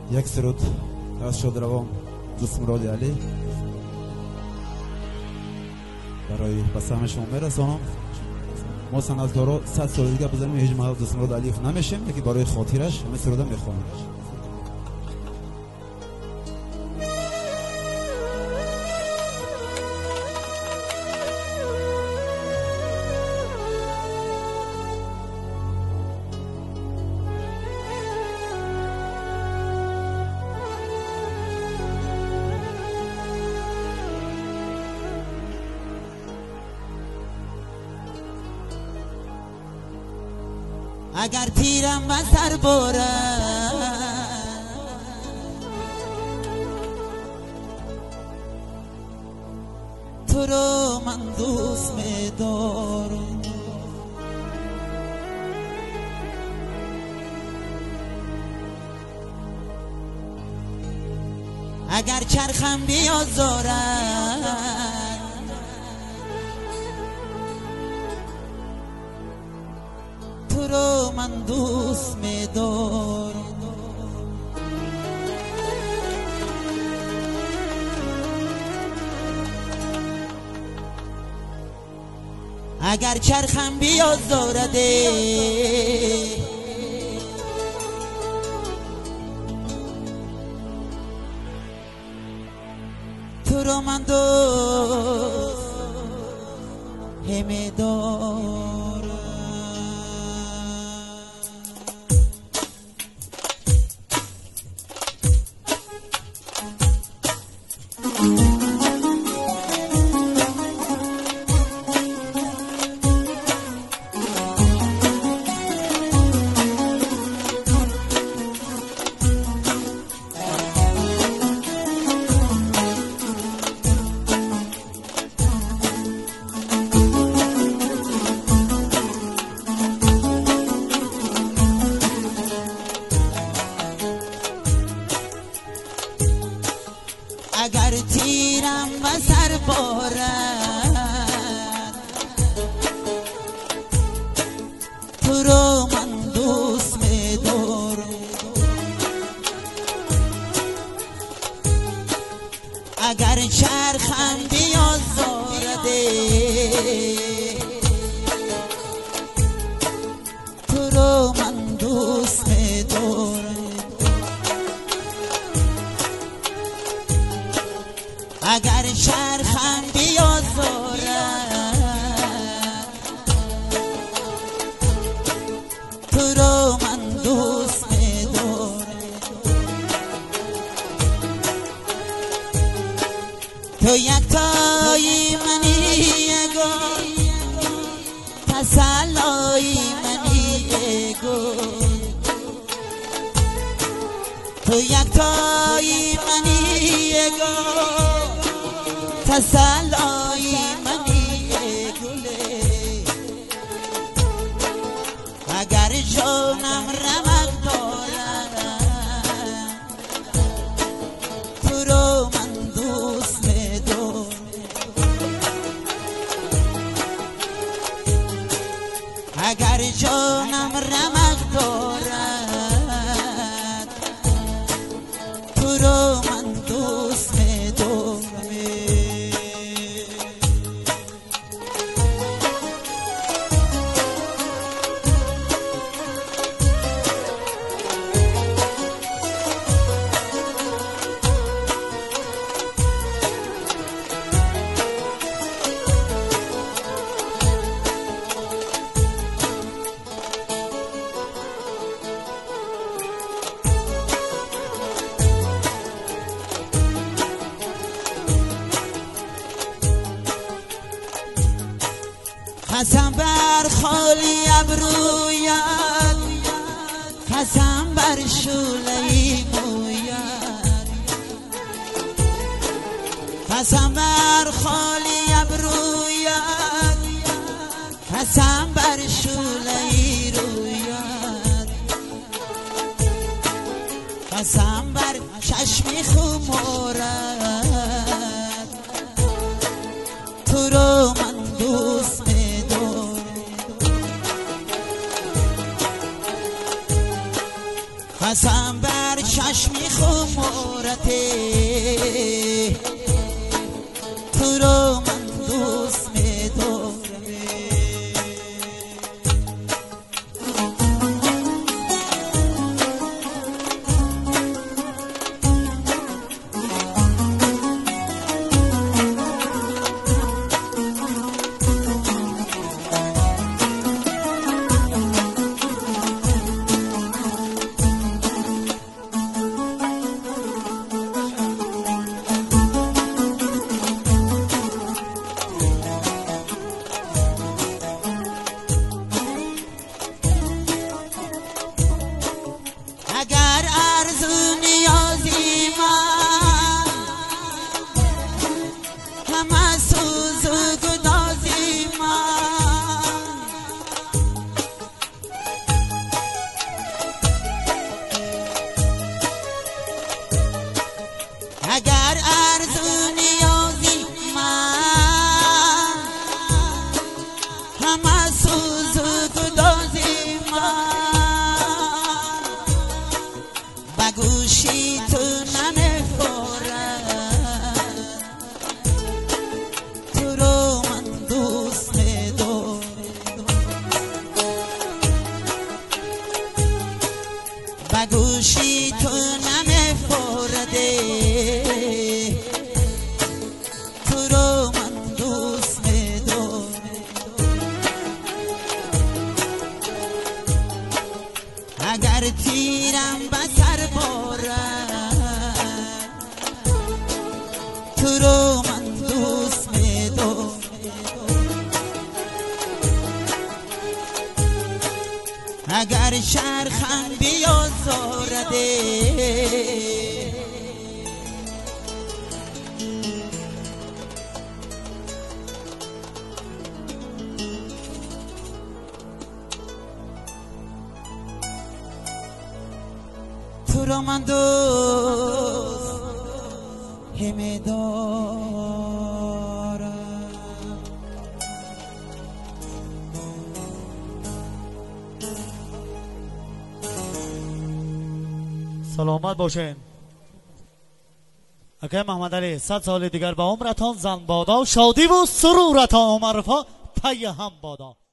یک سرود از شادروان دوست مراد علی برای بسامه شما میرسانم. ما سنددارا 100 سال دیگه بزنیم هیچ موقع دوست مراد علی نمیشیم، یکی برای خاطرش همه سرودا میخوانیم. اگر تیرم و سر برد تو رو من دوست می‌دارم، اگر چرخم بیازارد تو رو من دوست می‌دارم، اگر چرخم بیازارده تو رو من دوست می‌دارم. اگر تیرم و سر بارد تو رو من دوست می‌دارم، اگر چرخم بیازارده تو رو من دوست می‌دارم، اگر چرخم بیازارد تو رو من دوست می‌دارم، تو یک تایی منی گل تسلایی منی گل، تو یک تایی منی گل تسلایی منی گله، اگر جانم رمق دارد تو رو من دوست می‌دارم، اگر جانم رمق دارد تو رو من دوست می‌دارم. قسم بر خالی ابرویت، قسم بر شوله مویت، قسم بر خالی ابرویت، قسم بر شوله رویت، قسم بر چشمی خمارت تو رو من دوست قسم بر چشمی خمورته تو رو من دوست می‌دارم اگر ارزو نیازی من همه سوز و گدازی من اگر ارزو نیازی من همه سوز و گدازی من گوشی تو نمیخورم تو رو من دوست می‌دارم با گوشی تو نمیخورده تو رو من دوست می‌دارم اگر تیرم بسر بارم تو رو من دوست می‌دارم اگر چرخم بیازارده تو رو من دوست همه دارم سلامت باشین. اگه محمد علی 100 سال دیگر به عمرتان زن بادا، شادی و سرورتان عمرفا پی هم بادا.